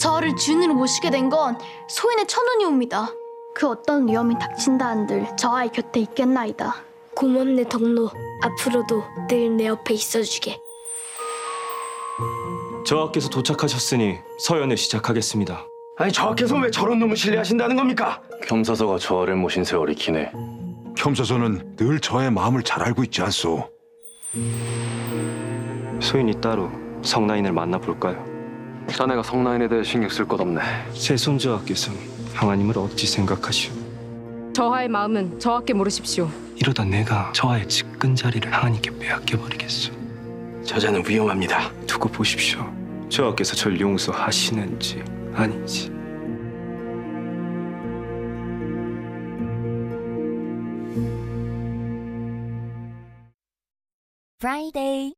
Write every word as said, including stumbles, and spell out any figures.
저를 주인으로 모시게 된 건 소인의 천운이옵니다. 그 어떤 위험이 닥친다 한들 저와의 곁에 있겠나이다. 고맙네 덕노. 앞으로도 늘 내 옆에 있어주게. 저하께서 도착하셨으니 서연을 시작하겠습니다. 아니 저하께서 왜 저런 놈을 신뢰하신다는 겁니까? 겸사서가 저하를 모신 세월이 기네. 겸사서는 늘 저의 마음을 잘 알고 있지 않소. 소인이 따로 성나인을 만나볼까요? 자네가 성나인에 대해 신경 쓸 것 없네. 제 손저하께서 항아님을 어찌 생각하시오? 저하의 마음은 저하께 모르십시오. 이러다 내가 저하의 측근 자리를 항아님께 빼앗겨버리겠소. 저자는 위험합니다. 두고 보십시오. 저하께서 절 용서하시는지 아닌지. Friday.